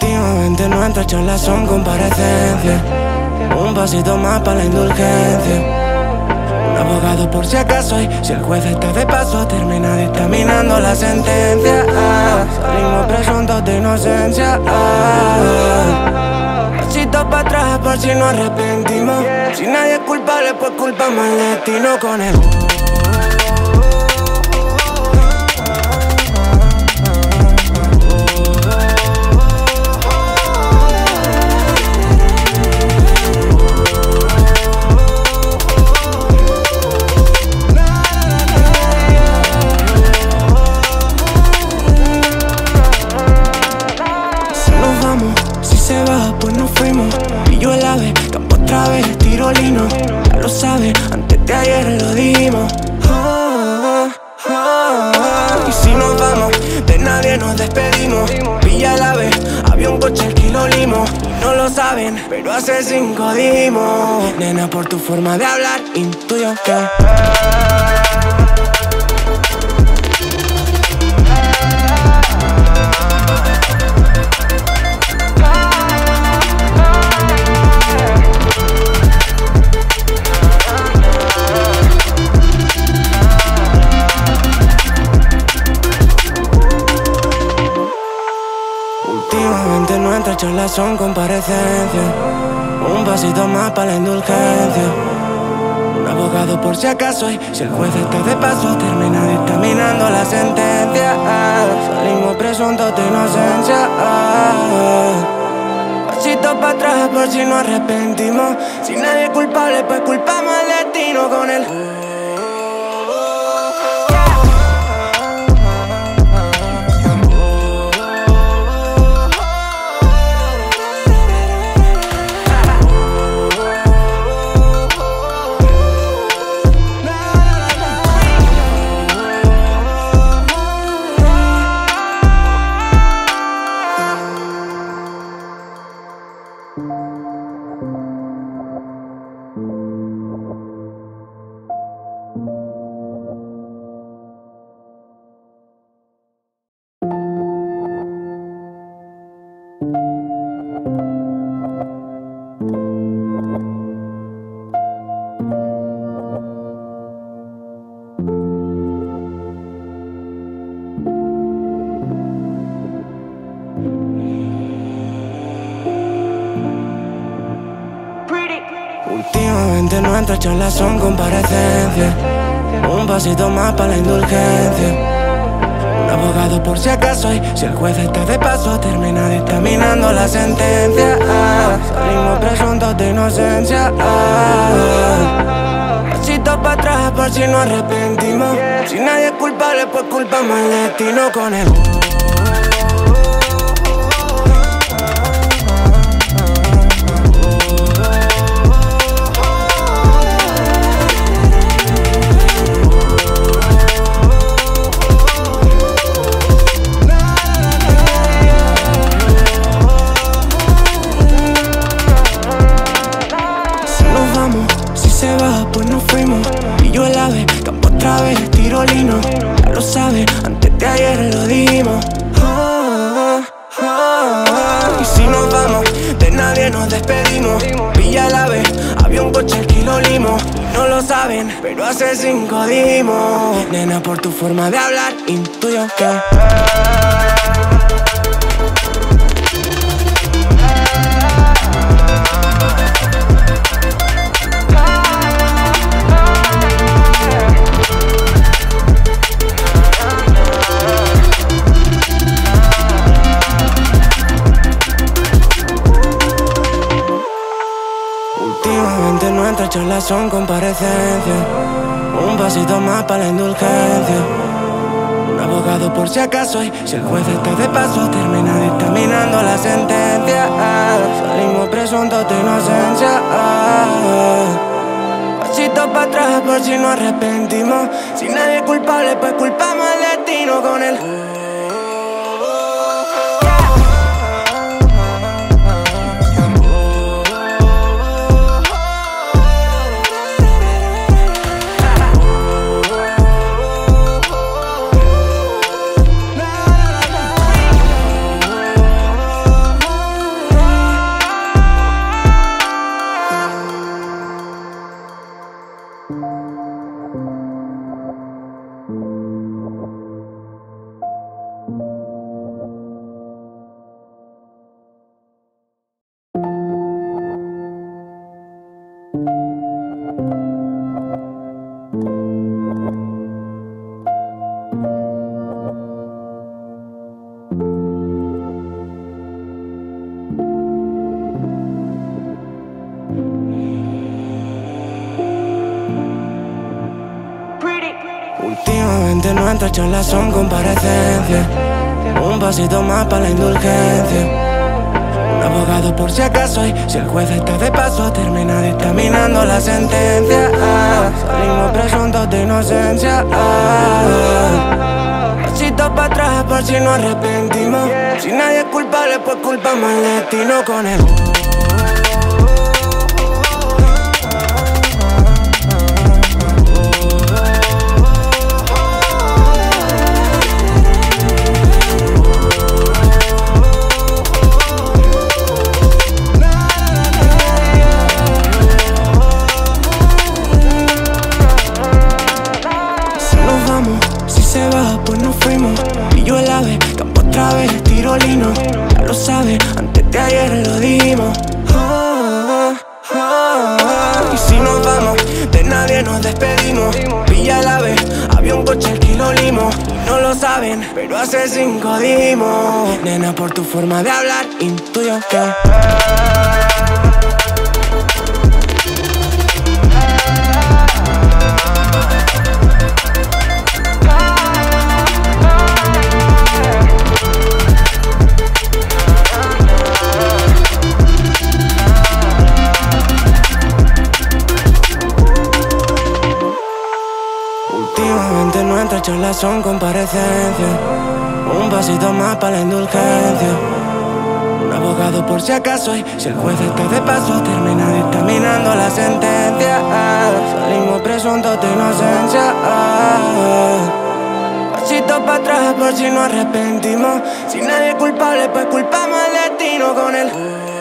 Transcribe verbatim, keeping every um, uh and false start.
Últimamente nuestras charlas son comparecencias. Un pasito más para la indulgencia. Un abogado por si acaso, y si el juez está de paso, termina dictaminando la sentencia. Ah, salimos presuntos de inocencia. Ah, pasitos para atrás por si nos arrepentimos. Si nadie es culpable, pues culpamos al destino con el... Pues nos fuimos, y yo el ave, campo otra vez, tirolino. Ya lo sabes, antes de ayer lo dimos. Ah, ah, ah. Y si nos vamos, de nadie nos despedimos. Pilla el ave, había un coche al que lo limos. No lo saben, pero hace cinco dimos. Nena, por tu forma de hablar, intuyo que... Últimamente nuestras charlas son comparecencias. Un pasito más para la indulgencia. Un abogado por si acaso, y si el juez está de paso, termina dictaminando la sentencia. Ah, salimos presuntos de inocencia. Ah, pasitos para atrás por si nos arrepentimos. Si nadie es culpable, pues culpamos al destino con el... Últimamente nuestras charlas son comparecencias. Un pasito más para la indulgencia. Un abogado por si acaso, y si el juez está de paso, termina dictaminando la sentencia. Ah, salimos presuntos de inocencia. Ah, pasitos para atrás por si nos arrepentimos. Si nadie es culpable, pues culpamos al destino con el... Pues nos fuimos, y yo el ave, campo otra vez, tirolino. Ya lo sabes, antes de ayer lo dimos. Ah, ah, ah. Y si nos vamos, de nadie nos despedimos. Pilla el ave, había un coche al que lo limos. No lo saben, pero hace cinco dimos. Nena, por tu forma de hablar, intuyo que... Últimamente nuestras charlas son comparecencias. Un pasito más para la indulgencia. Un abogado por si acaso, y si el juez está de paso, termina dictaminando la sentencia. Ah, salimos presuntos de inocencia. Ah, pasitos para atrás por si nos arrepentimos. Si nadie es culpable, pues culpamos al destino con el... Últimamente nuestras charlas son comparecencias. Un pasito más para la indulgencia. Un abogado por si acaso, y si el juez está de paso termina dictaminando la sentencia. Ah, salimos presuntos de inocencia. Ah, pasito para atrás por si nos arrepentimos. Si nadie es culpable, pues culpamos al destino con el se va, pues nos fuimos. Y yo el ave, campo otra vez, tiro lino. Ya lo sabes, antes de ayer lo dimos. Oh, oh, oh. Y si nos vamos, de nadie nos despedimos. Pilla el ave, había un coche que lo limos. No lo saben, pero hace cinco dimos. Nena, por tu forma de hablar, intuyo que últimamente nuestras charlas son comparecencias. Un pasito más para la indulgencia. Un abogado por si acaso, y si el juez está de paso termina dictaminando la sentencia. Ah, salimos presuntos de inocencia. Ah, pasito para atrás por si nos arrepentimos. Si nadie es culpable, pues culpamos al destino con el